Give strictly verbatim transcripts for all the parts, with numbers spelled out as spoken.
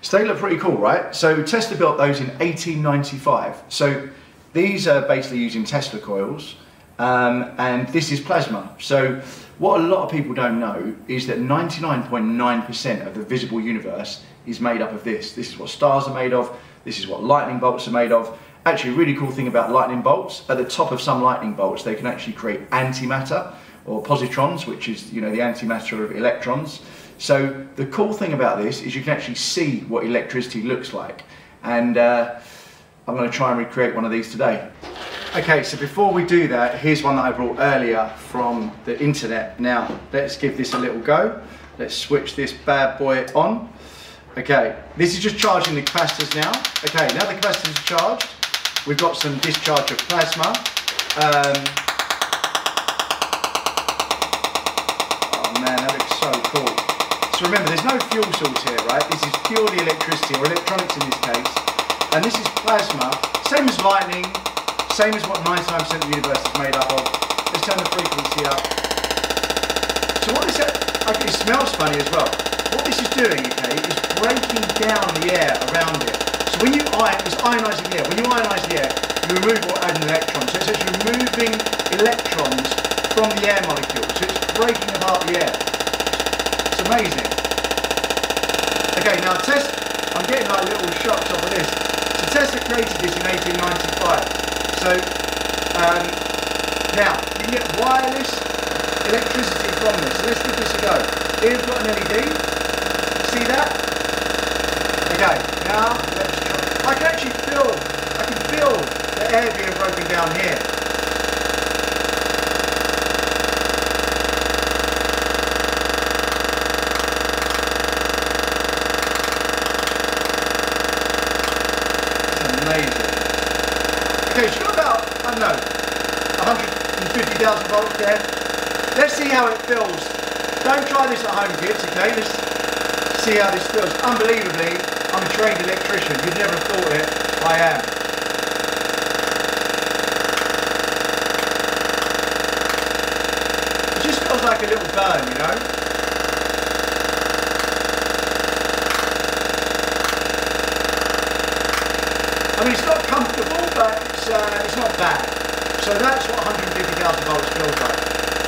So they look pretty cool, right? So Tesla built those in eighteen ninety-five. So these are basically using Tesla coils, um, and this is plasma. So what a lot of people don't know is that ninety-nine point nine percent of the visible universe is made up of this. This is what stars are made of. This is what lightning bolts are made of. Actually, a really cool thing about lightning bolts, at the top of some lightning bolts, they can actually create antimatter, or positrons, which is, you know, the antimatter of electrons. So the cool thing about this is you can actually see what electricity looks like. And uh, I'm going to try and recreate one of these today. Okay, so before we do that, here's one that I brought earlier from the internet. Now, let's give this a little go. Let's switch this bad boy on. Okay, this is just charging the capacitors now. Okay, now the capacitors are charged. We've got some discharge of plasma. Um, oh man, that looks so cool. So remember, there's no fuel source here, right? This is purely electricity, or electronics in this case. And this is plasma, same as lightning, same as what ninety-nine percent of the universe is made up of. Let's turn the frequency up. So what is that? Okay, it smells funny as well. What this is doing, okay, is breaking down the air around it. So when you ion, it's ionising the air. When you ionise the air, you remove or add an electron. So it's actually removing electrons from the air molecule. So it's breaking apart the air. It's amazing. Okay, now test. I'm getting like little shocks off of this. So Tesla created this in eighteen ninety-five. So um, now you can get wireless electricity from this. So let's give this a go. Here we've got an L E D. See that? Okay, now let's try. I can actually feel, I can feel the air being broken down here. It's amazing. Okay, so you've got about, I don't know, one hundred fifty thousand volts there. Let's see how it feels. Don't try this at home, kids, okay? Let's see how this feels. Unbelievably, I'm a trained electrician. You'd never have thought it. I am. It just feels like a little burn, you know? I mean, it's not comfortable, but it's, uh, it's not bad. So that's what one hundred fifty thousand volts feels like.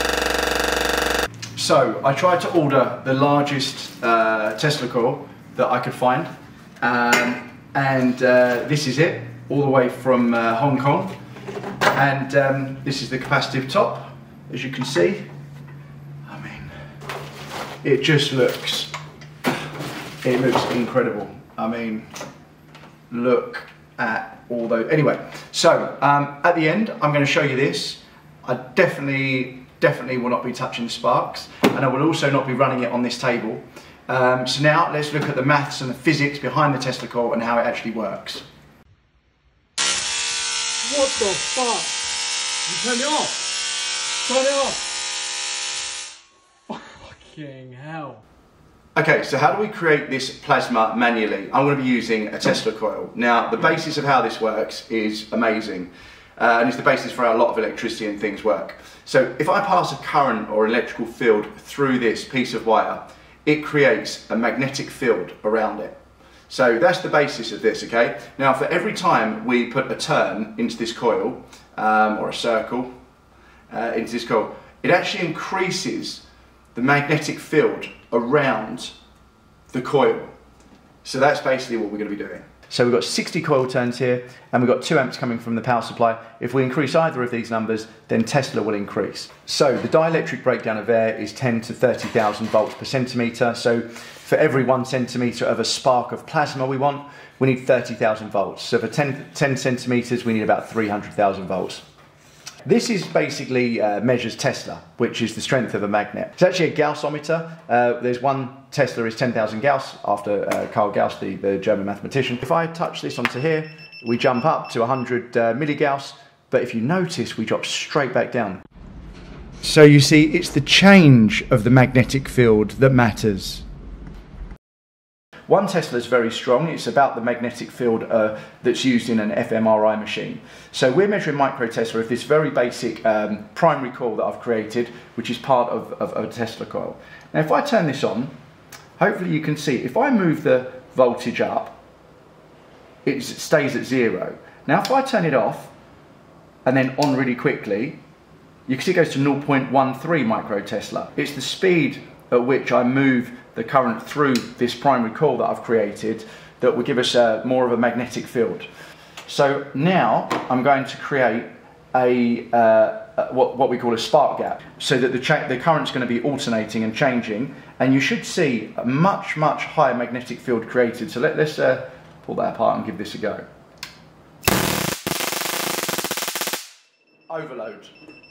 So I tried to order the largest uh, Tesla coil that I could find, um, and uh, this is it, all the way from uh, Hong Kong, and um, this is the capacitive top, as you can see. I mean, it just looks, it looks incredible. I mean, look at all those. Anyway, so um, at the end, I'm going to show you this. I definitely, definitely will not be touching the sparks, and I will also not be running it on this table. Um, so now let's look at the maths and the physics behind the Tesla coil and how it actually works. What the fuck? You turn it off! Turn it off! Fucking hell. Okay, so how do we create this plasma manually? I'm going to be using a Tesla coil. Now, the basis of how this works is amazing. Uh, and it's the basis for how a lot of electricity and things work. So if I pass a current or electrical field through this piece of wire, it creates a magnetic field around it. So that's the basis of this, okay? Now for every time we put a turn into this coil, um, or a circle uh, into this coil, it actually increases the magnetic field around the coil. So that's basically what we're going to be doing. So we've got sixty coil turns here, and we've got two amps coming from the power supply. If we increase either of these numbers, then Tesla will increase. So the dielectric breakdown of air is ten to thirty thousand volts per centimetre. So for every one centimetre of a spark of plasma we want, we need thirty thousand volts. So for ten, ten centimetres, we need about three hundred thousand volts. This is basically uh, measures Tesla, which is the strength of a magnet. It's actually a Gaussometer. Uh, there's one Tesla is ten thousand Gauss, after uh, Carl Gauss, the, the German mathematician. If I touch this onto here, we jump up to one hundred uh, milligauss, but if you notice, we drop straight back down. So you see, it's the change of the magnetic field that matters. One Tesla is very strong. It's about the magnetic field uh, that's used in an f M R I machine. So we're measuring micro Tesla of this very basic um, primary coil that I've created, which is part of, of, of a Tesla coil. Now if I turn this on, hopefully you can see, if I move the voltage up, it stays at zero. Now if I turn it off and then on really quickly, you can see it goes to zero point one three microtesla. It's the speed at which I move the current through this primary coil that I've created that will give us a, more of a magnetic field. So now I'm going to create a uh, what, what we call a spark gap, so that the, the current's going to be alternating and changing, and you should see a much, much higher magnetic field created. So let, let's uh, pull that apart and give this a go. Overload.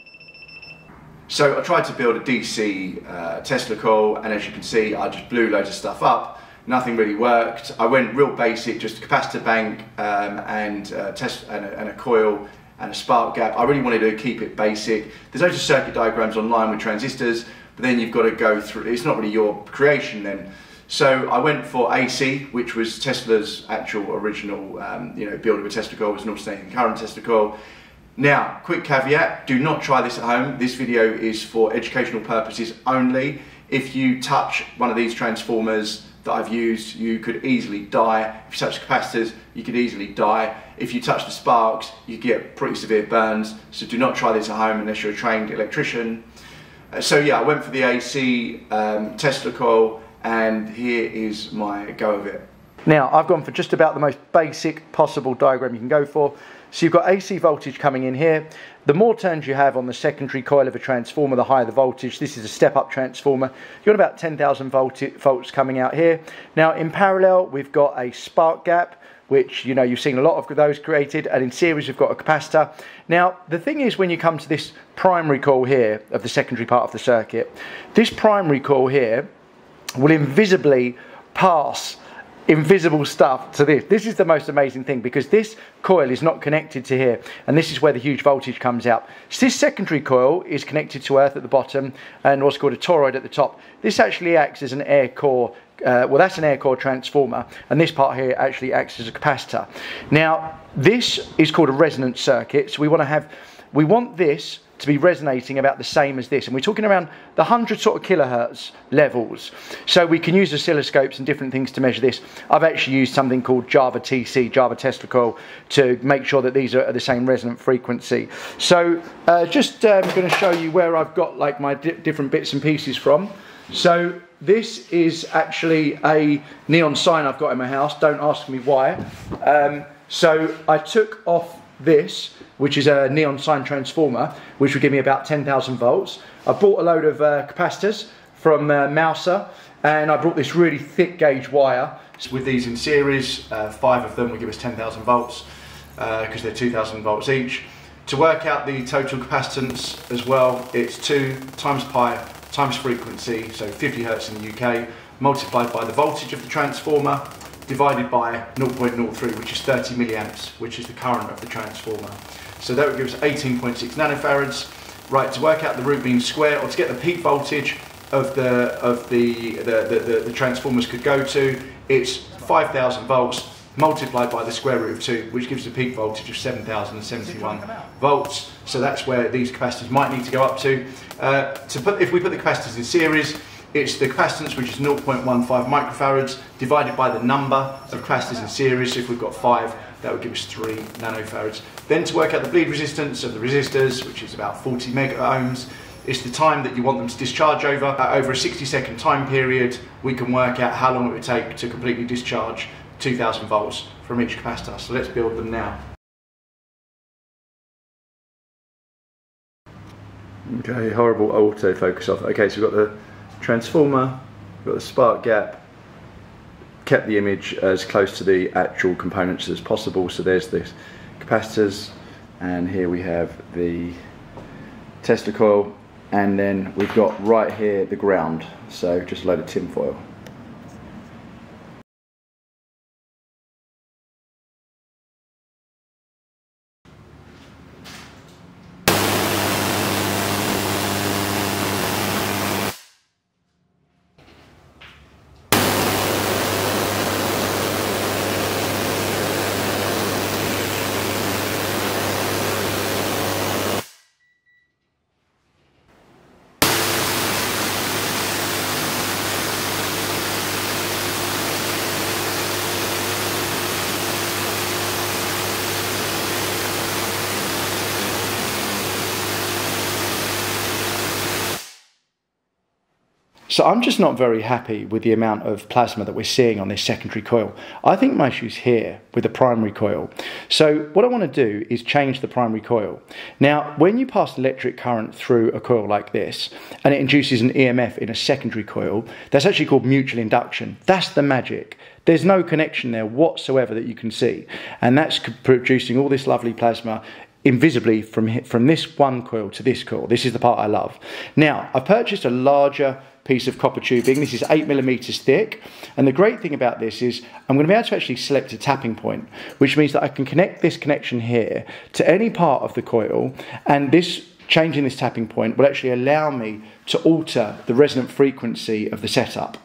So I tried to build a D C uh, Tesla coil, and as you can see, I just blew loads of stuff up. Nothing really worked. I went real basic, just a capacitor bank um, and, uh, test and, a, and a coil and a spark gap. I really wanted to keep it basic. There's loads of circuit diagrams online with transistors, but then you've got to go through, it's not really your creation then. So I went for A C, which was Tesla's actual original um, you know, build of a Tesla coil, was an alternating current Tesla coil. Now, quick caveat, do not try this at home. This video is for educational purposes only. If you touch one of these transformers that I've used, you could easily die. If you touch the capacitors, you could easily die. If you touch the sparks, you get pretty severe burns. So do not try this at home unless you're a trained electrician. Uh, so yeah, I went for the A C um, Tesla coil, and here is my go of it. Now, I've gone for just about the most basic possible diagram you can go for. So you've got A C voltage coming in here. The more turns you have on the secondary coil of a transformer, the higher the voltage. This is a step-up transformer. You've got about ten thousand volts coming out here. Now, in parallel, we've got a spark gap, which, you know, you've seen a lot of those created, and in series we've got a capacitor. Now, the thing is, when you come to this primary coil here of the secondary part of the circuit, this primary coil here will invisibly pass invisible stuff to this. This is the most amazing thing, because this coil is not connected to here, and this is where the huge voltage comes out. So this secondary coil is connected to earth at the bottom and what's called a toroid at the top. This actually acts as an air core, uh, well, that's an air core transformer, and this part here actually acts as a capacitor. Now, this is called a resonance circuit, so we want to have, we want this to be resonating about the same as this, and we're talking around the hundred sort of kilohertz levels. So we can use oscilloscopes and different things to measure this. I've actually used something called Java T C, Java Tesla Coil, to make sure that these are at the same resonant frequency. So uh, just um, going to show you where I've got like my di different bits and pieces from. So this is actually a neon sign I've got in my house. Don't ask me why. Um, so I took off this, which is a neon sign transformer, which would give me about ten thousand volts. I bought a load of uh, capacitors from uh, Mouser, and I brought this really thick gauge wire. So with these in series, uh, five of them will give us ten thousand volts, because uh, they're two thousand volts each. To work out the total capacitance as well, it's two times pi times frequency, so fifty hertz in the U K, multiplied by the voltage of the transformer, divided by zero point zero three, which is thirty milliamps, which is the current of the transformer. So that would give us eighteen point six nanofarads. Right, to work out the root mean square, or to get the peak voltage of the of the the, the, the, the transformers could go to, it's five thousand volts multiplied by the square root of two, which gives a peak voltage of seven thousand seventy-one volts. So that's where these capacitors might need to go up to. Uh, to put, if we put the capacitors in series, it's the capacitance, which is zero point one five microfarads, divided by the number of capacitors in series. So if we've got five, that would give us three nanofarads. Then to work out the bleed resistance of the resistors, which is about forty mega ohms, it's the time that you want them to discharge over. Uh, over a sixty second time period, we can work out how long it would take to completely discharge two thousand volts from each capacitor. So let's build them now. Okay, horrible autofocus off. Okay, so we've got the transformer, we've got the spark gap, kept the image as close to the actual components as possible. So there's the capacitors, and here we have the Tesla coil, and then we've got right here the ground, so just a load of tin foil. So I'm just not very happy with the amount of plasma that we're seeing on this secondary coil. I think my issue's here with the primary coil. So what I want to do is change the primary coil. Now, when you pass electric current through a coil like this, and it induces an E M F in a secondary coil, that's actually called mutual induction. That's the magic. There's no connection there whatsoever that you can see. And that's producing all this lovely plasma invisibly from, from this one coil to this coil. This is the part I love. Now, I've purchased a larger piece of copper tubing. This is eight millimeters thick, and the great thing about this is I'm going to be able to actually select a tapping point, which means that I can connect this connection here to any part of the coil, and this changing this tapping point will actually allow me to alter the resonant frequency of the setup.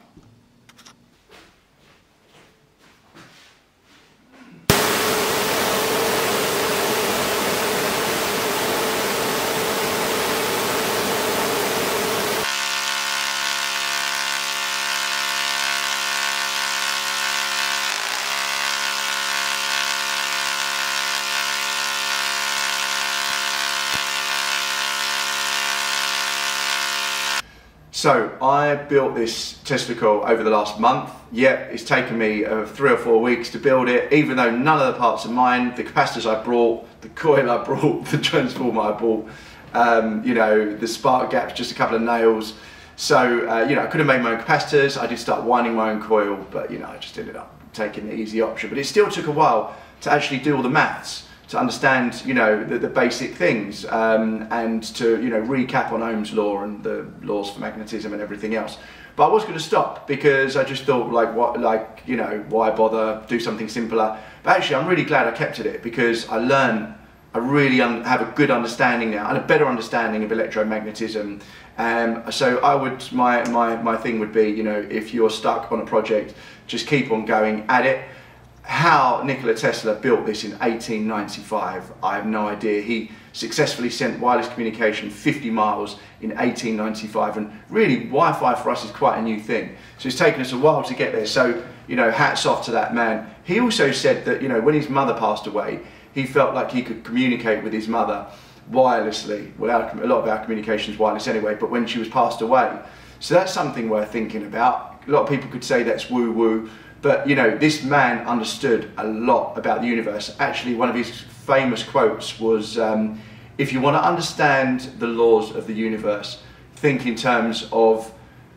So I built this Tesla coil over the last month. Yep, it's taken me uh, three or four weeks to build it, even though none of the parts are mine. The capacitors I brought, the coil I brought, the transformer I bought, um, you know, the spark gaps, just a couple of nails. So, uh, you know, I could have made my own capacitors. I did start winding my own coil, but, you know, I just ended up taking the easy option. But it still took a while to actually do all the maths, to understand, you know, the, the basic things, um, and to, you know, recap on Ohm's law and the laws for magnetism and everything else. But I was going to stop because I just thought, like, what, like, you know, why bother, do something simpler. But actually, I'm really glad I kept at it because I learned, I really have a good understanding now and a better understanding of electromagnetism. Um, so I would, my, my, my thing would be, you know, if you're stuck on a project, just keep on going at it. How Nikola Tesla built this in eighteen ninety-five, I have no idea. He successfully sent wireless communication fifty miles in eighteen ninety-five, and really Wi-Fi for us is quite a new thing. So it's taken us a while to get there. So, you know, hats off to that man. He also said that, you know, when his mother passed away, he felt like he could communicate with his mother wirelessly. Well, our, a lot of our communication is wireless anyway, but when she was passed away. So that's something worth thinking about. A lot of people could say that's woo-woo. But, you know, this man understood a lot about the universe. Actually, one of his famous quotes was, um, if you want to understand the laws of the universe, think in terms of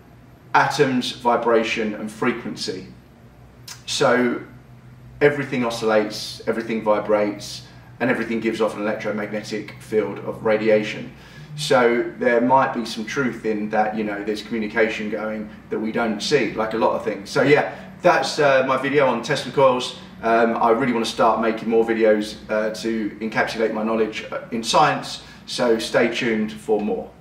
atoms, vibration, and frequency. So everything oscillates, everything vibrates, and everything gives off an electromagnetic field of radiation. So there might be some truth in that, you know, there's communication going that we don't see, like a lot of things. So yeah, that's uh, my video on Tesla coils. Um, I really want to start making more videos uh, to encapsulate my knowledge in science, so stay tuned for more.